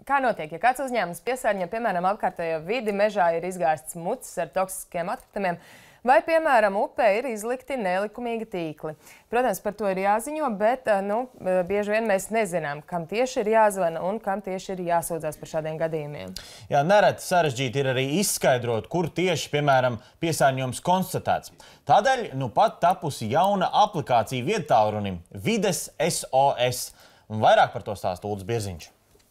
Kā notiek, ja kāds uzņēmums piesārņo, piemēram, apkārtējo vidi, mežā ir izgāsts mucis ar toksiskiem atkritumiem, vai, piemēram, upē ir izlikti nelikumīgi tīkli? Protams, par to ir jāziņo, bet bieži vien mēs nezinām, kam tieši ir jāzvana un kam tieši ir jāsūdzās par šādiem gadījumiem. Jā, nereti sarežģīti ir arī izskaidrot, kur tieši, piemēram, piesārņojums konstatēts. Tādēļ pat tapusi jauna aplikācija viedtālrunim Vides SOS. Un vairāk par to stāsta Ulris Bierziņš.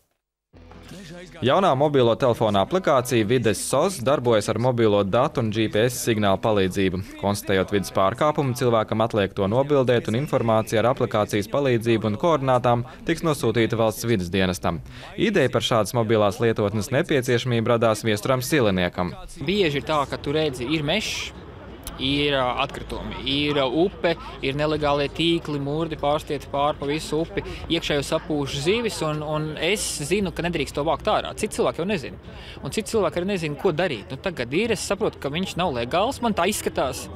Jaunā mobilo telefona aplikācija Vides SOS darbojas ar mobilo datu un GPS signālu palīdzību. Konstatējot vidas pārkāpumu, cilvēkam atliek to nobildēt un informācija ar aplikācijas palīdzību un koordinātām tiks nosūtīta valsts vides dienestam. Ideja par šādas mobilās lietotnes nepieciešamību radās Viesturam Siliniekam. Bieži ir tā, ka tu redzi, ir mežs, ir atkritumi, ir upe, ir nelegālie tīkli, murdi pārstieti pāri pa visu upi, iekšējo sapūš zivis, un es zinu, ka nedrīkst to vākt ārā. Citi cilvēki jau nezina. Un citi cilvēki arī nezina, ko darīt. Tagad ir, es saprotu, ka viņš nav legāls, man tā izskatās.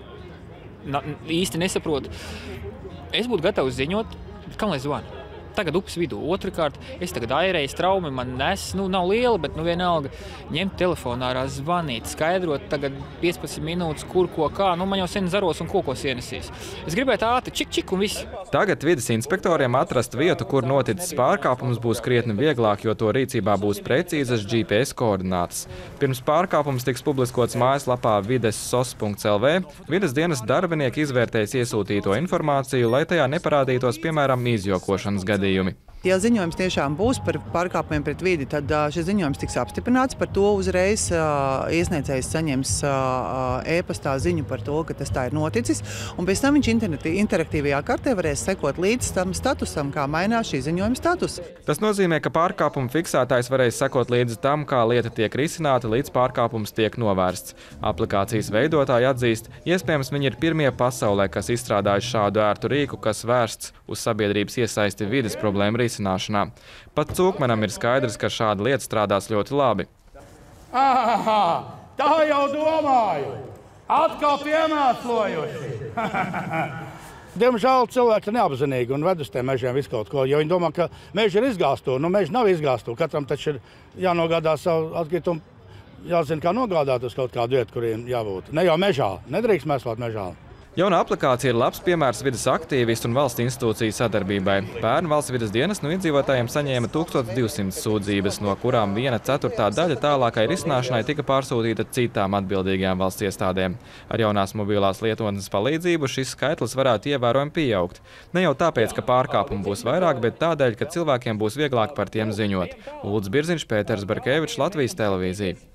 Īsti nesaprotu. Es būtu gatavs ziņot, kam lai zvanu. Tagad upes vidū. Otrakārt, es tagad airēju straumi, man nes, nav liela, bet vienalga ņemt telefonā ārā, zvanīt, skaidrot tagad 15 minūtes, kur, ko, kā. Man jau sen zaros un kokos ienesīs. Es gribētu ātri, čik un viss. Tagad vides inspektoriem atrast vietu, kur noticis pārkāpums, būs krietni vieglāk, jo to rīcībā būs precīzas GPS koordinātas. Pirms pārkāpums tiks publiskots mājaslapā videsos.lv. Vides dienas darbinieki izvērtēs iesūtīto informāciju, lai tajā neparādītos, piemēram, izjokošanas gadījumi. Ja ziņojums tiešām būs par pārkāpumiem pret vidi, tad šis ziņojums tiks apstiprināts. Par to uzreiz iesniedzējs saņems e-pastā ziņu par to, ka tas tā ir noticis. Un pēc tam viņš interaktīvajā kartē varēs sekot līdz tam statusam, kā mainās šī ziņojuma status. Tas nozīmē, ka pārkāpuma fiksētājs varēs sekot līdz tam, kā lieta tiek risināta, līdz pārkāpums tiek novērsts. Aplikācijas veidotāji atzīst, iespējams, viņi ir pirmie pasaulē, kas izstrādājuši šādu ērtu rīku, kas vērsts uz sabiedrības iesaisti vides problēmu risināšanā. Pat Cūkmanam ir skaidrs, ka šāda lieta strādās ļoti labi. Tā jau domāju! Atkal piemēslojuši! Diemžēl cilvēki ir neapzinīgi un ved uz tiem mežiem visu kaut ko, jo viņi domā, ka meži ir izgāstu. Meži nav izgāstu. Katram taču ir jānogādā savu atkritumu, jāzina, kā nogādāt uz kaut kādu vietu, kuriem jābūt. Ne jau mežā. Nedrīkst mēslot mežā. Jauna aplikācija ir labs piemērs vides aktīvistu un valsts institūciju sadarbībai. Pērn valsts vides dienas no iedzīvotājiem saņēma 1200 sūdzības, no kurām 1/4 daļa tālākai risināšanai tika pārsūtīta citām atbildīgajām valsts iestādēm. Ar jaunās mobilās lietotnes palīdzību šis skaitlis varētu ievērojami pieaugt. Ne jau tāpēc, ka pārkāpumu būs vairāk, bet tādēļ, ka cilvēkiem būs vieglāk par tiem ziņot. Ulris Bierziņš, Pēters Barkevičs, Latvijas televīzija.